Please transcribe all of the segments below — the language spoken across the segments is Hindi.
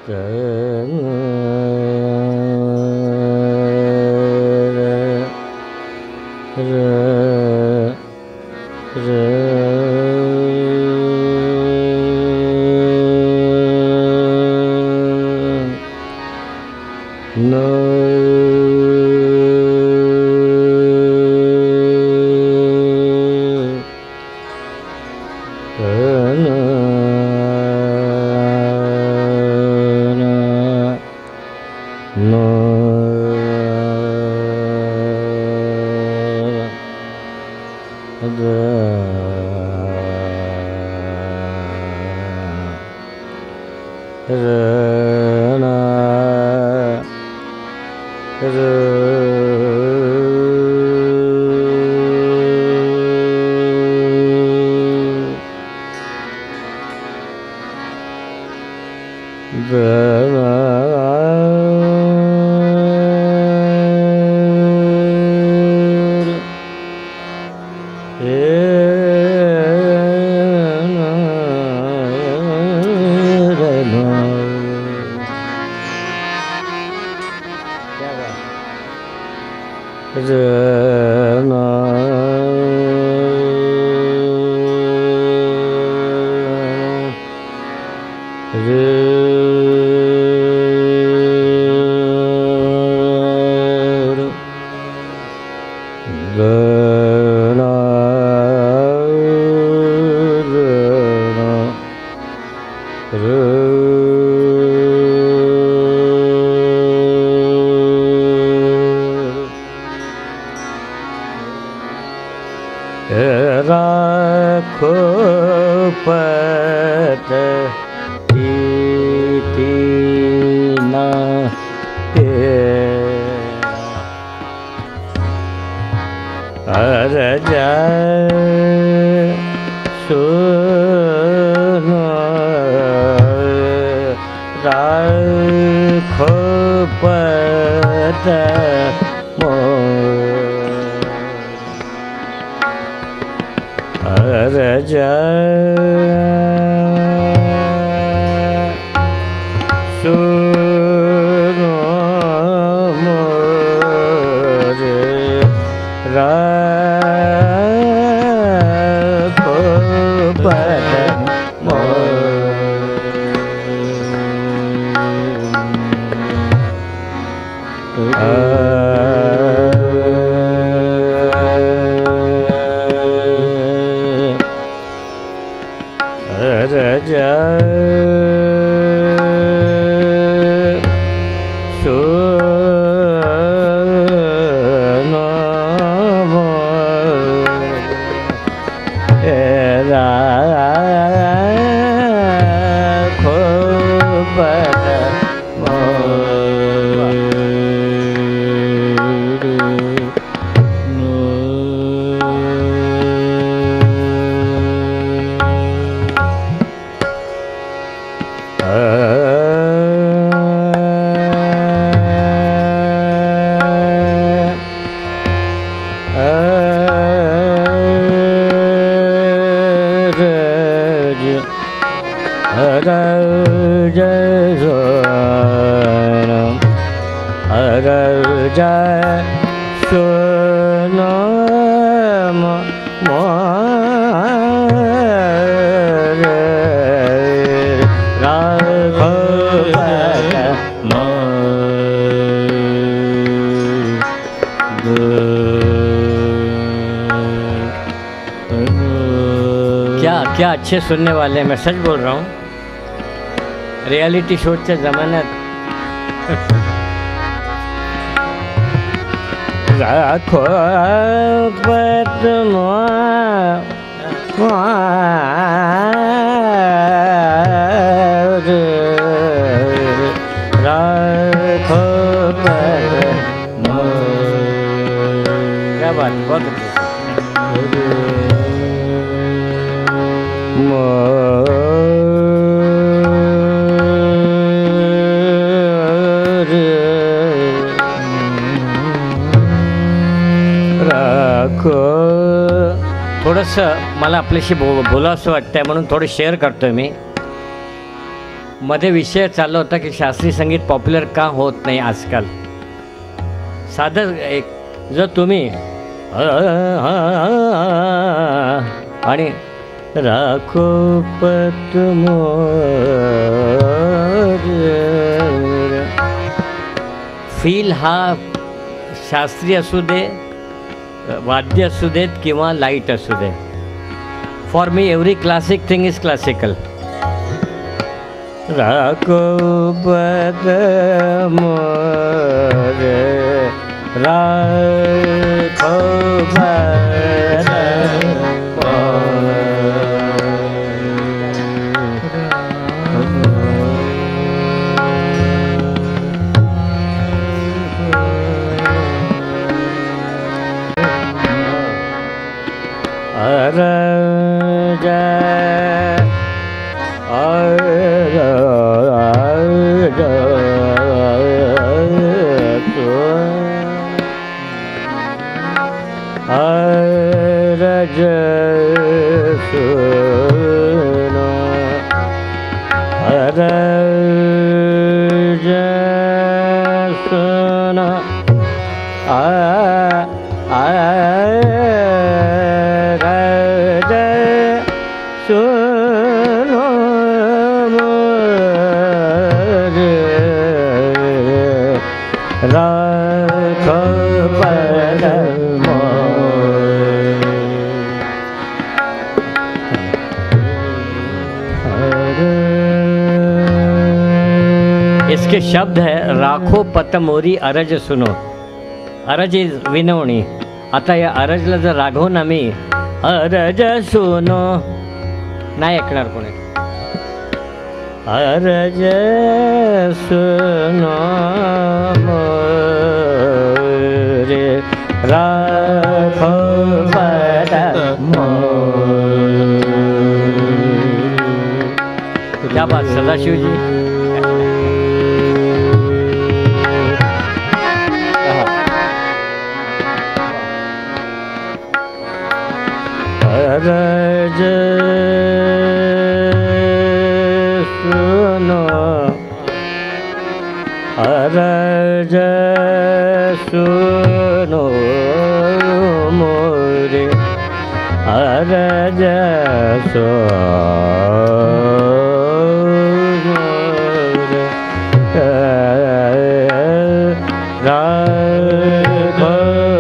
क्या अच्छे सुनने वाले हैं, मैं सच बोल रहा हूँ। रियलिटी शो से ज़माना राखो क्या बात, बहुत थोडंसं मला आपल्याशी बोलावंसं वाटतंय म्हणून थोडं शेअर करतोय मी. मध्ये विषय चालला होता की शास्त्रीय संगीत पॉप्युलर का होत नाही आजकाल. साधं एक जर तुम्ही आणि राखो फील हा शास्त्रीय असू दे, वाद्य असू देत किंवा लाईट असू दे. For me every classic thing is classical. राखो राखो इसके शब्द है राखो पत मोरी अरज सुनो. अरज इज विनवणी. आता या अरजला जर राघवून आम्ही अरज सुनो नाही ऐकणार कोणी. अरज सुनो मोरे राखो पत मोरी. क्या बात सदाशिव जी. अरज सुनो अरज सुनो मोरे अरज सुनो राघो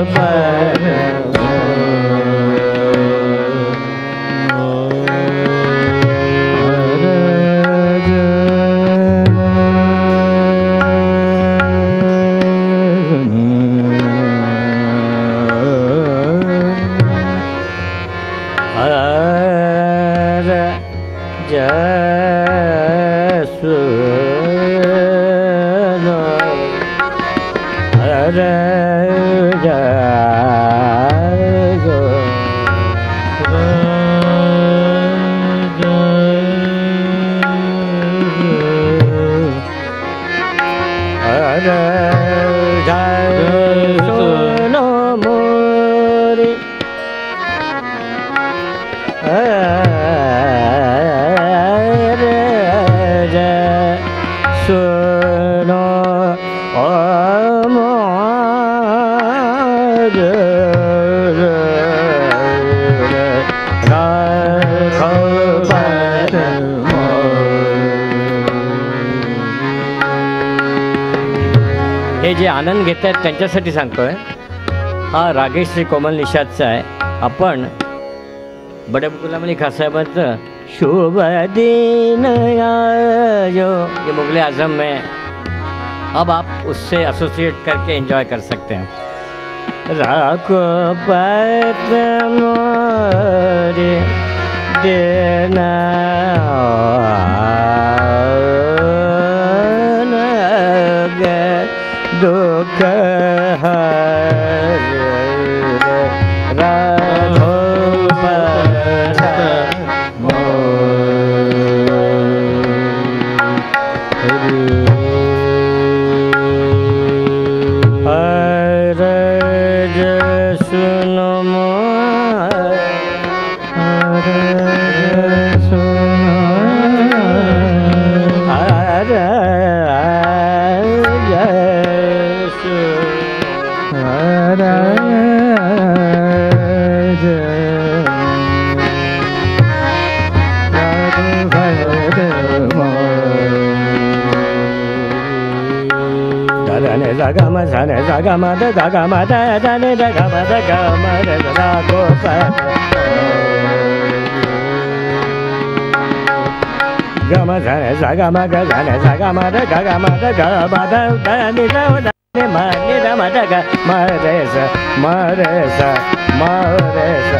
हे जे आनंद घेत आहेत त्यांच्यासाठी सांगतोय. हा रागेश श्री कोमल निषादचा आहे. आपण बड़े गुलाम अली खां साहेबांचं शुभ दिन आयो ये मुगले आजम में अब आप उससे एसोसिएट करके एंजॉय कर सकते हैं. राखो पत मोरे देना दुख हर राघो पत मोरे अरज सुनो अरज सुनो zane zaga ma da ga ma da da ne da ga ma da ga ma da da go pa ga ma zane zaga ma da ga ma da ga ma da da ni da ne ma ni da ma da ga ma re sa ma re sa ma re sa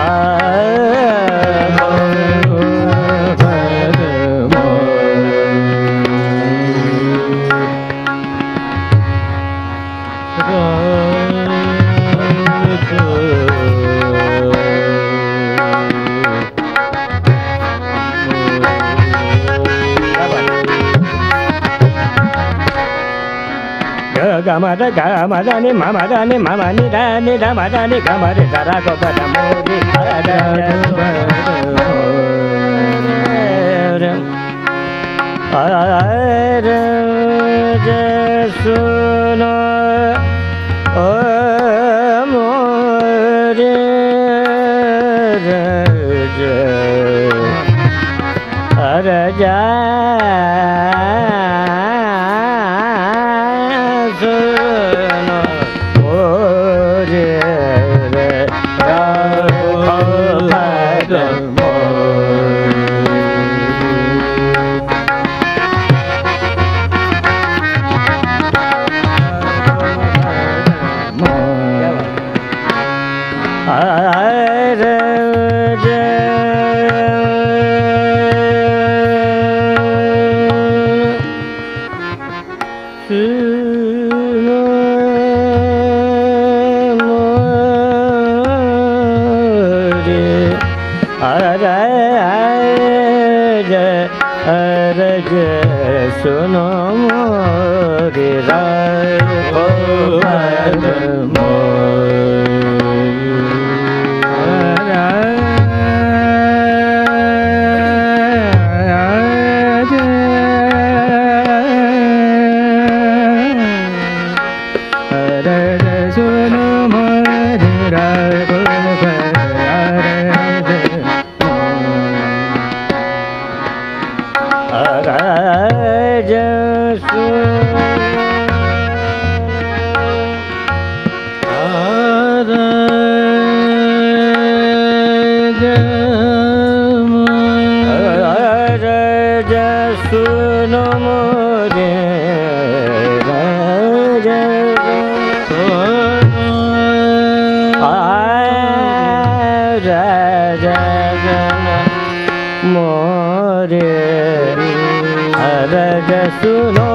ga ma da ni ma da ni ma ni da ma da ni ga ma re sa ra go pa da mo ri da da suno amore raja suno mori rago padmo suno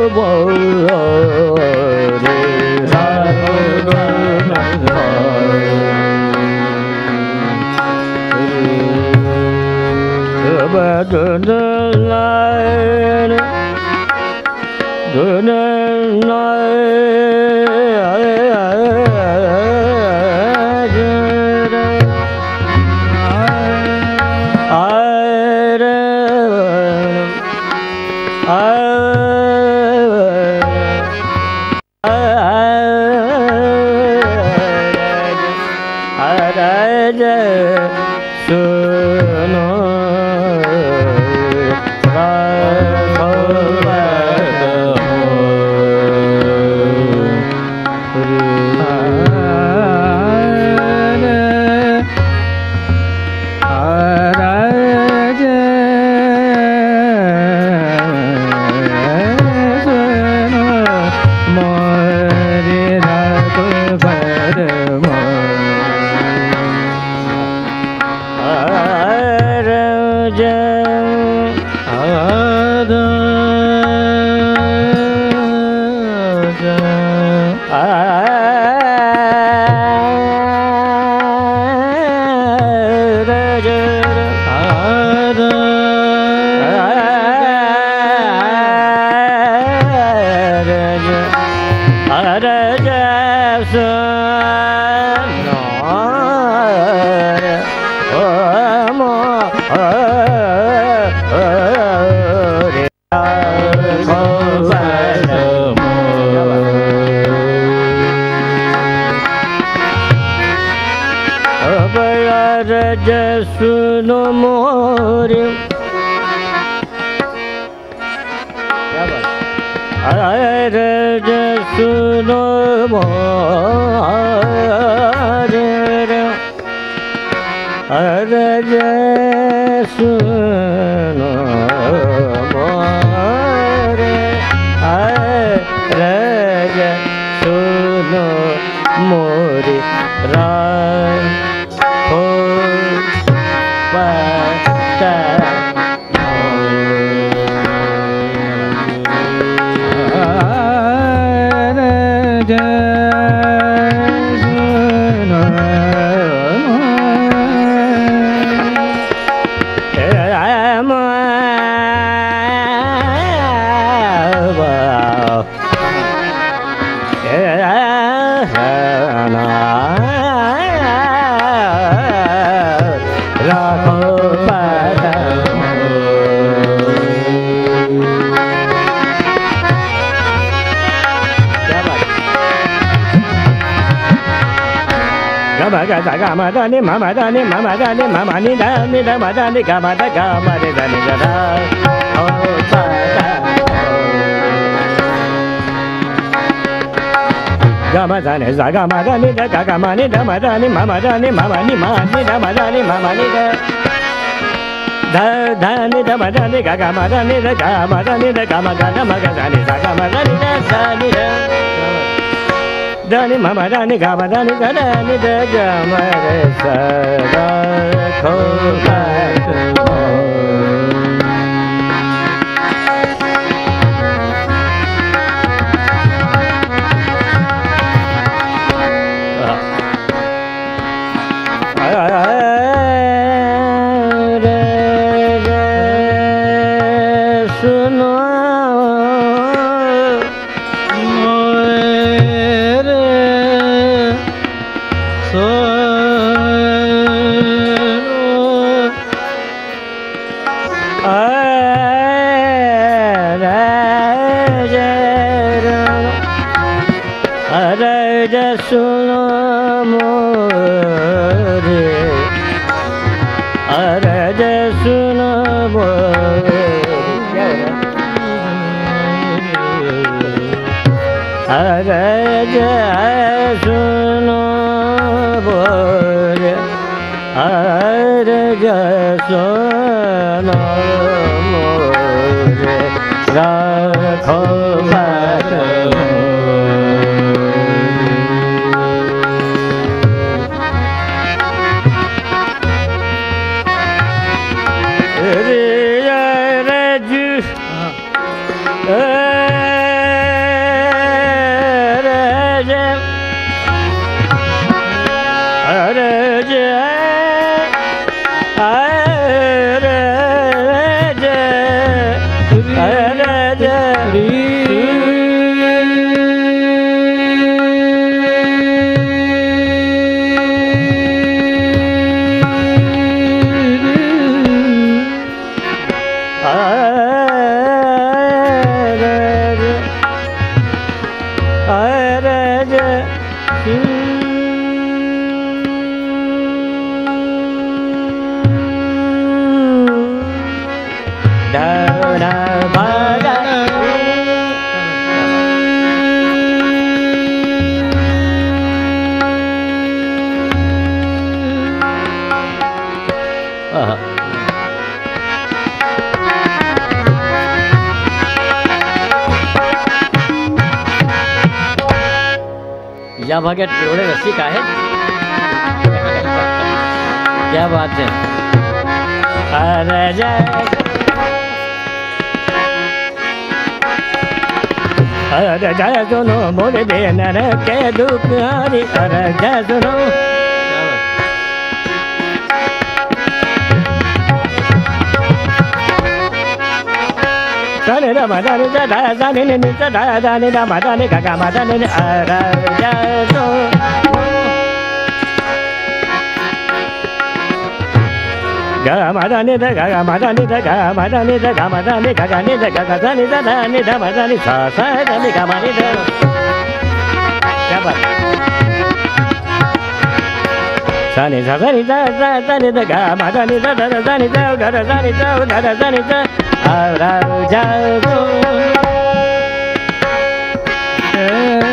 सुनो मोरे क्या बात सुनो मोरे अरज सुनो मोरे अरज सुनो मोरे राखो पता Gama dani mama dani mama dani mama ni dani dama dani gama da gama de dani da da oh da gama dani za gama dani da gama ni dama dani mama ni dama dani mama ni da dani dama dani gama dani da gama dani da gama gama dani za gama dani da dani da Dani mama dani gama dani da dani da gama re sa da kho ba या भाग्यात एवढे रसिक आहेत क्या बात है अरे जय अरे जय सुनो मोरे देन के दुख हरी अरे जय सुनो Dani da ma dani da da dani ni da da dani da ma dani ga ga ma dani ni ara ja so ga ma dani da ga ma dani da ga ma dani da ga ma dani ga ga ni da ga ga dani da dani da ma dani sa sa dani ga ma ni da क्या बात Sani sa sani da da dani da ga ma dani da da dani da da dani da da dani da ara ja so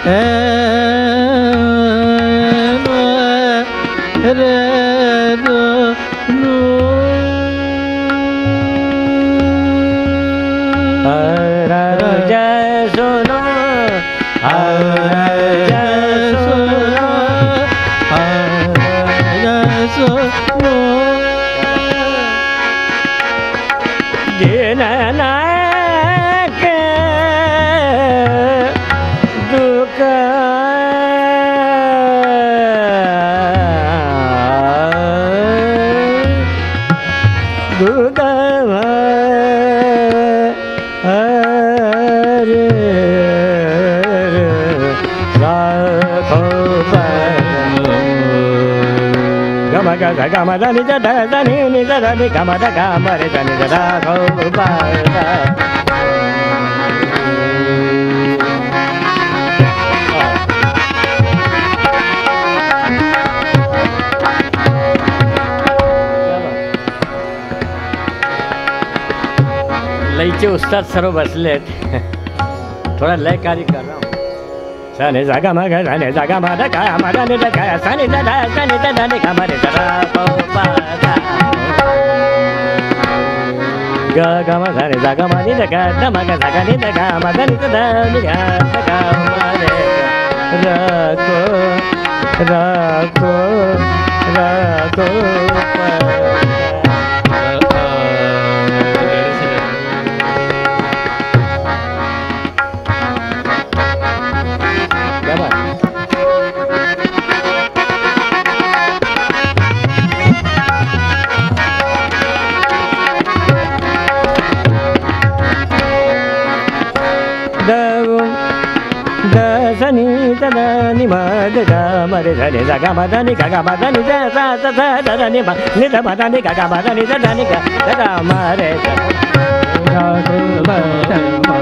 Gamadani da da da ni da da ni gamada gamare da ni da da go ba da. लयचे उस्ताद सर्व बसलेत. थोडा लय कार्य कर रहा हूँ. Sani zaga maga sani zaga maga ka maga ni daga sani daga sani daga ni ka mare daga pa pa da ga ga ma sani zaga ma ni daga da maga zaga ni daga maga ni daga ni ga daga mare rako ni ma da ga ma re da ni da ga ma da ni ga ma da ni da da da da da ni ma ni da ma da ni ga ma da ni da da ni ga da da ma re da ga ma da ma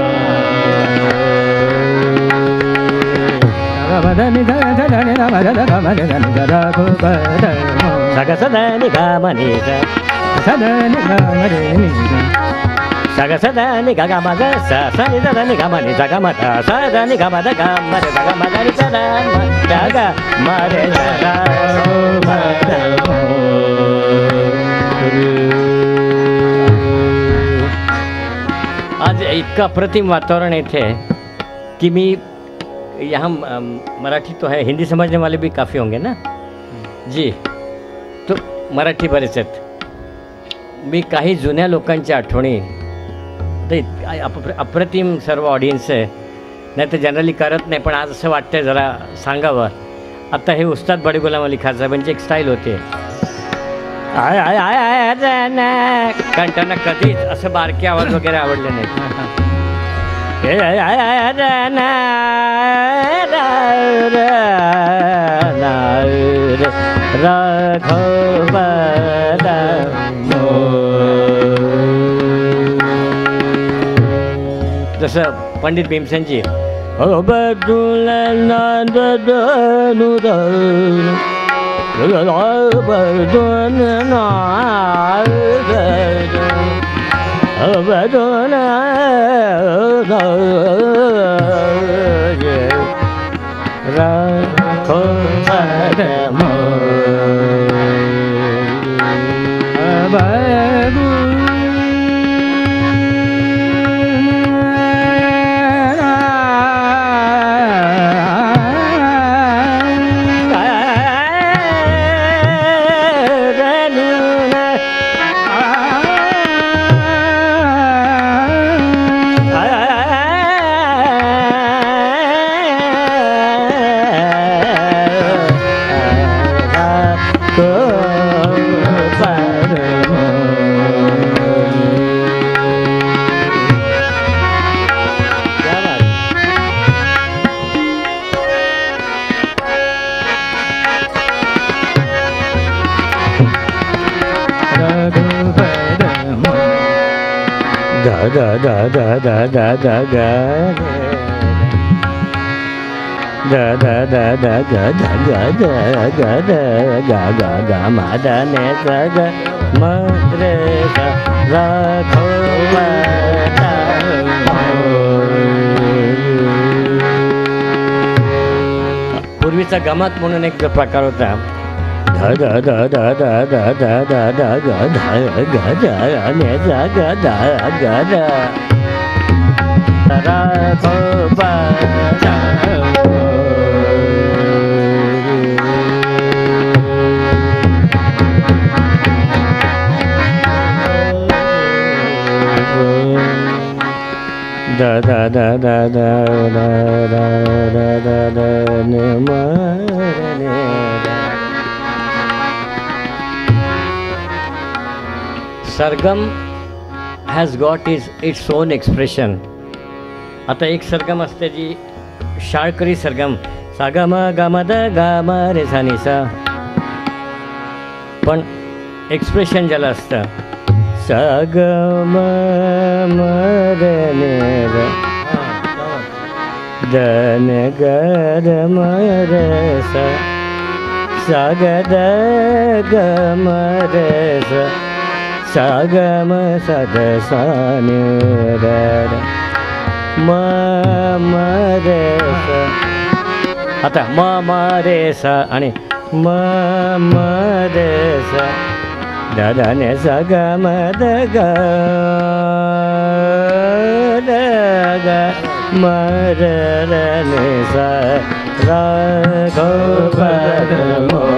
ga ma da ni da da da ni da ma da ga ma da ni da da ko ba da sa ga sa da ni ga ma ni da sa da ni ga ma re ni da Saga sada ni ga ma da sa sa ni da ni ga ma ni ga ma da sa da ni ga ma da ga ma da ga ma da ni da ma da ga ma re da ga ma da आज इतका अप्रतिम वातावरण इथे कि मी यहाँ मराठी तो है, हिंदी समझने वाले भी काफ़ी होंगे ना जी. तो मराठी बरेच आहेत. मी काही जुन्या लोकांच्या आठवणी अप्रतिम सर्व ऑडियन्स आहे. नाही तर जनरली करत नाही, पण आज असं वाटतंय जरा सांगावं. आता हे उस्ताद बडे गुलाम अली खान साहेबांची एक स्टाईल होते. आय आय आय आय कारण त्यांना कधीच असं बारके आवाज वगैरे आवडले नाही. जसं पंडित भीमसेनजी da da da da da da ga da da da da ga da ga da ga da ga ga ga ma da ne sa ga ma re sa ra kho ma da त्याचा गमत म्हणून एक प्रकार होता. ध ध ध ध ध ध ध ध ध ग ध ग ध ने ध ग ध ग ध रा ग प da da da da da da da da da da ne ma ne da. Sargam has got its own expression. आता एक सरगम असते जी शाळकरी सरगम सा ग म ग म द ग म रे सा नि सा, पण एक्सप्रेशन ज्याला असतं सा ग म म रे ने रे द न ग द म रे सा सा ग द ग म रे सा सा ग म सा द सा नि रे रे म म रे सा. आता म म रे सा आणि म म रे सा दा दा ने सा ग म द ग द ग म र र ने सा रा ग प म